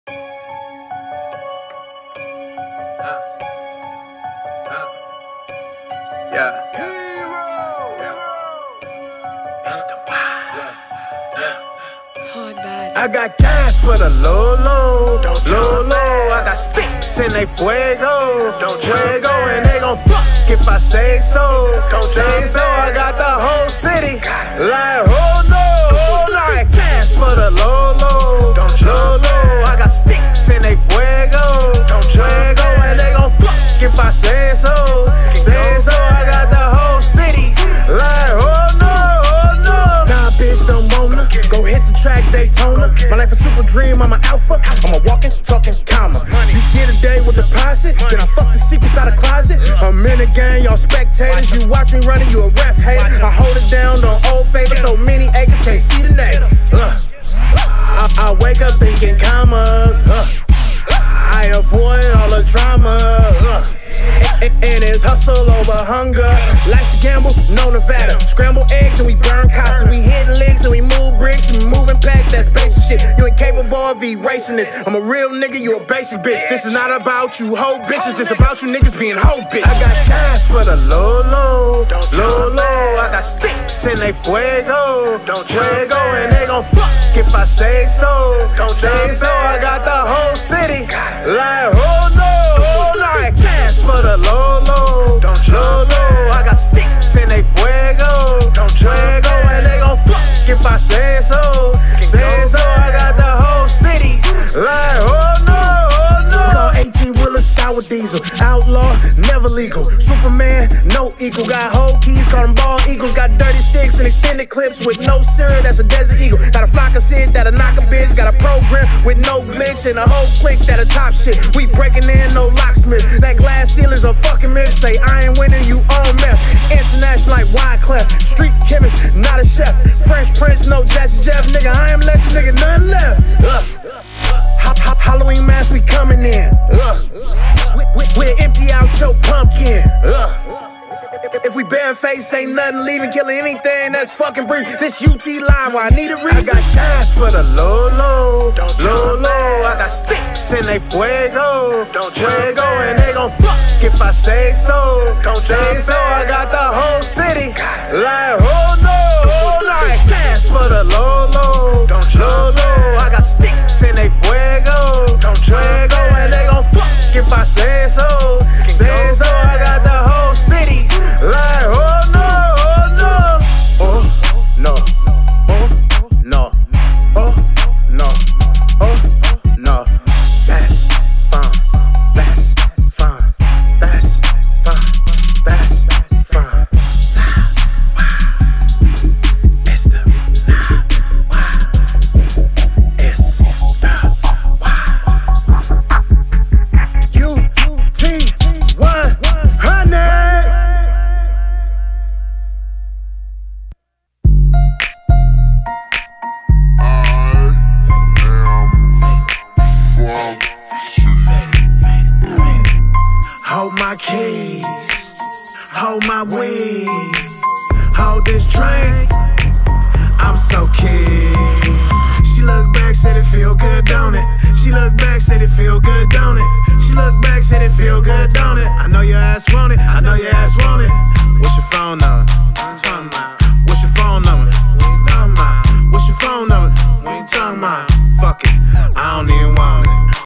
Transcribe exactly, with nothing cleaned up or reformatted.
Yeah. It's the wild. Hard body. I got gas for the low, low, low, low. I got sticks and they fuego, fuego, and they gon' fuck if I say so. Say so. I got the whole city like oh no, oh no. I got gas for the low, low, low, low. I got sticks and they fuego, fuego, and they gon' fuck if I say so. Say so. I got the whole city like oh no, oh no. Nah, bitch, don't wanna go hit the track Daytona. My life a super dream, I'm an alpha. I'm a walking, talking comma. You get a day with deposit, then I fuck the secrets out of closet. I'm in the game, y'all spectators. You watch me running, you a ref hater. I hold it down, don't old favor. So many acres, can't see the neighbor. Uh. I, I wake up thinking commas. Uh. I avoid all the drama. Uh. And, and it's hustle over hunger. Life's a gamble, no Nevada. Scramble eggs and we burn casa. We hit licks and we move bricks and moving packs. That's basic shit. You ain't capable of erasing this. I'm a real nigga, you a basic bitch. This is not about you hoe bitches. This about you niggas being hoe bitch. I got gas for the low, low, low, low. I got sticks and they fuego, fuego, and they gon' fuck if I say so. Say so. I got the whole city like oh no, oh no. I got gas for the low, low, low, low. I got sticks and they fuego, fuego, and they gon' fuck if I say so. Say so. I got the whole city like oh no, oh no. Call eighteen wheeler sour diesel, outlaw, never legal. Superman, no equal. Got whole keys, call them ball eagles. Got dirty sticks and extended clips with no syrup. That's a desert eagle. Got a flock of shit that'll knock a bitch. Got a program with no glitch and a whole clique that'll top shit. We breaking in, no locksmith. That glass ceiling's a fucking myth. Say I ain't winning, you on meth. International like Wyclef. Street chemist, not a chef. French Prince, no Jazzy Jeff. Nigga, I am legend, nigga, none left. Uh. Hop, hop, Halloween mask, we coming in. Uh. We'll empty out your pumpkin. Uh. If we bareface, ain't nothing leaving, killing anything that's fucking breathe. This U T live, I need a reason. I got gas for the low, low, low, low. I got sticks and they fuego, fuego, and they gon' fuck if I say so. Say so. I got the whole city like oh no, oh no. I got gas for the low, low, low, low. I got sticks and they fuego, fuego, and they gon' fuck if I say so. Say so. I got the whole city like oh no, oh no, oh no, oh no, oh no, oh no. That's fine, that's fine, that's fine, that's fine. It's the it's the U T one hundred. Hold my keys, hold my weed, hold this drink, I'm so keen. She look back, said it feel good, don't it? She look back, said it feel good, don't it? She look back, said it feel good, don't it? I know your ass won't.